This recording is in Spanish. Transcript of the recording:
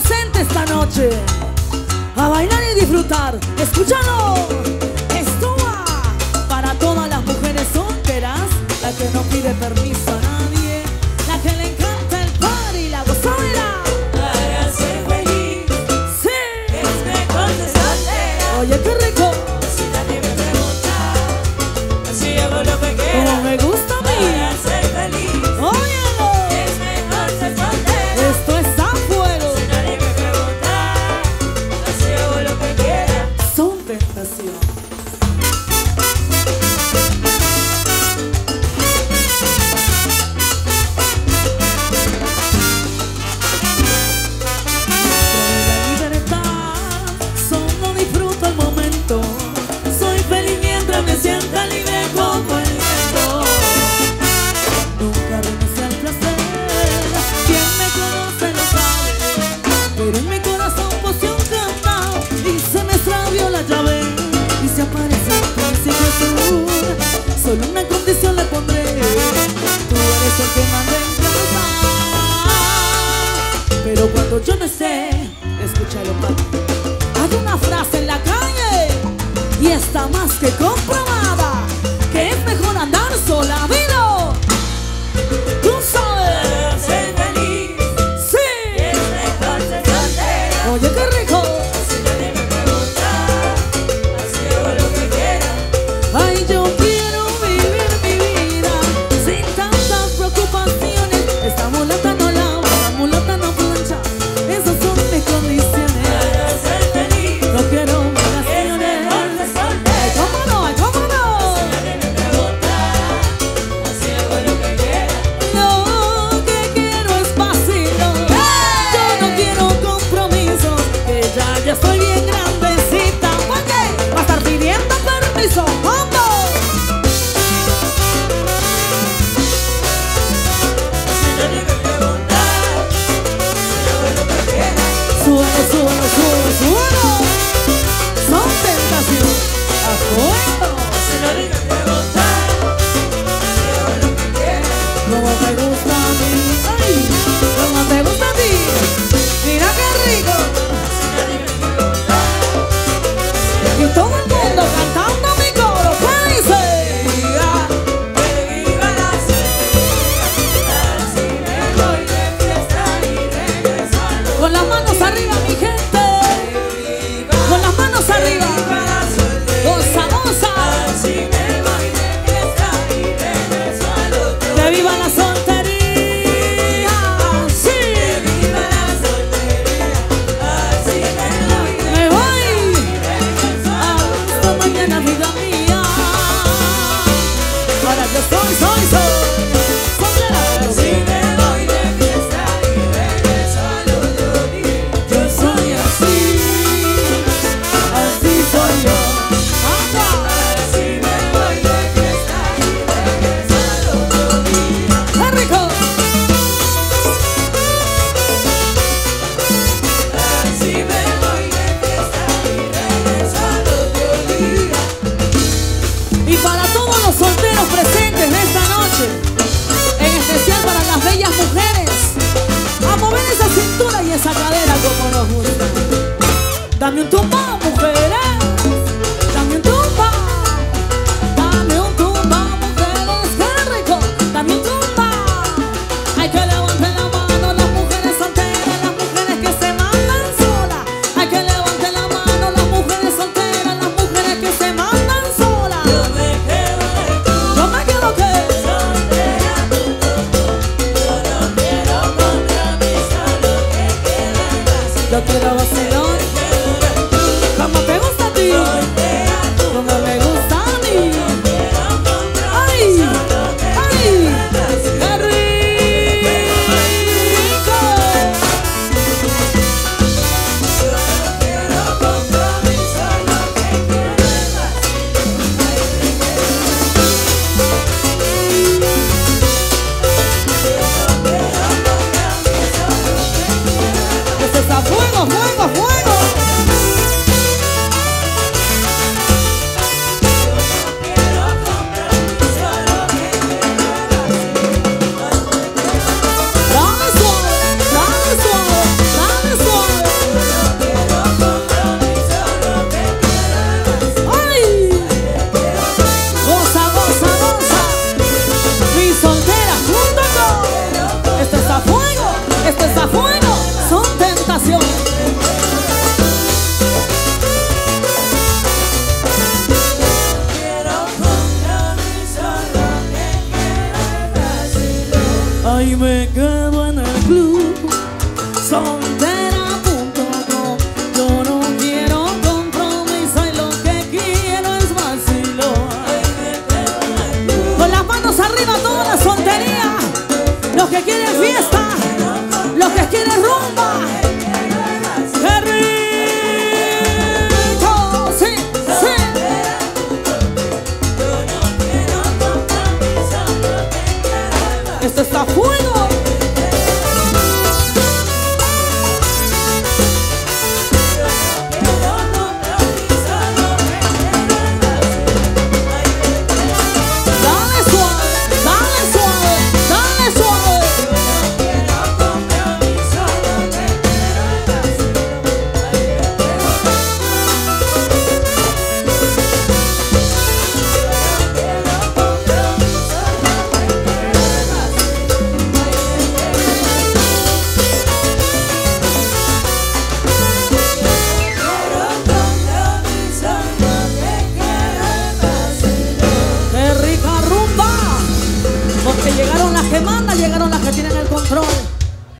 presente esta noche a bailar y disfrutar. Escúchalo. Esto va para todas las mujeres solteras, la que no pide permiso a nadie, la que le encanta el party, la gozadera. Para ser feliz, sí, es mejor ser soltera. Oye, qué rico. Si nadie me pregunta, así hago lo que quiera. Como me gusta a mí. Para ser feliz, Óyelo. es mejor ser soltera. Esto es a fuego. Si nadie me pregunta, así hago lo que quiera. Son tentación. Me siento libre como el viento. Nunca renuncié al placer. Quien me conoce lo sabe. Pero en mi corazón puse un candado y se me extravió la llave. Y se aparece un príncipe azul. Solo una condición le pondré. Tú eres el que manda en casa. Pero cuando yo no esté, escúchalo, papi. Hay una frase en la calle y está más que comprobada, que es mejor andar sola, dilo. Tú sabes. Para ser feliz, Sí. es mejor ser soltera. Oye, qué rico. Si nadie me pregunta, así hago lo que quiera. Ay, yo quiero vivir mi vida sin tantas preocupaciones. Esta mulata no lava, esta mulata no plancha. Esas son mis condiciones. Para ser feliz, No quiero es vacaciones. mejor ser Ay, soltera. cómo no, ay, cómo no. Si nadie me pregunta, así hago lo que quiera. Lo que quiero es vacío. Yo no quiero compromisos, que ya estoy bien grandecita. ¿Por qué? Va a estar pidiendo permiso. ¿Cómo? Si nadie me pregunta, así hago lo que quiera. Suelo, suelo, suelo, suelo. Son tentación. A fuego. Si nadie me pregunta, así hago lo que quiera. Como te gusta a mí. Ay, como te gusta a ti. Mira qué rico. Si nadie me pregunta, Y todo el mundo cantando mi coro. ¿Qué dice? diga que viva la soltería. Así me voy de fiesta y regreso a lo Con las manos arriba, mi gente. Con las manos arriba. viva la soltería. Goza, goza. Así me voy de fiesta y regreso a lo Que viva la soltería. Sí. viva la soltería. Así me voy de Me voy. regreso a Hasta mañana, vida mía. Ahora yo soy soltera. Así me voy de fiesta y regreso a lo yo soy así, así soy yo. Así me voy de fiesta y regreso al otro día. ¡Qué rico! Así me voy de fiesta y regreso al otro día. Y para todos los solteros presentes de esta noche, en especial para las bellas mujeres, a mover esa cintura y esa cadera como nos gusta. Dame un tumbao, mujeres. Dame un tumbao. Dame un tumbao, mujeres. ¡Qué rico! Dame un tumbao. Hay que levantar la mano las mujeres solteras, las mujeres que se mandan solas. Hay que levantar la mano las mujeres solteras, las mujeres que se mandan solas. Yo me quedo de tú, Yo me quedo que soltera tú, yo no quiero compromiso, lo que quiero es así. yo quiero vacilón. Como te gusta a ti, Soltera tú, como me gusta a mí. quiero compromiso, ¡Ay! lo que ¡Ay! quiero es así. ¡Qué rico! Yo no quiero compromiso, lo que quiero es así. Esto está a fuego, fuego, fuego. Dale suave, dale suave, dale suave. invitación. Quiero compromiso, lo que quiero es vacilón. Ay, me quedo en el club.